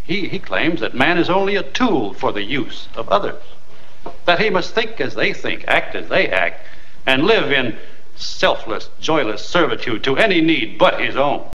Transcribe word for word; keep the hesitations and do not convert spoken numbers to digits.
He, he claims that man is only a tool for the use of others, that he must think as they think, act as they act, and live in selfless, joyless servitude to any need but his own.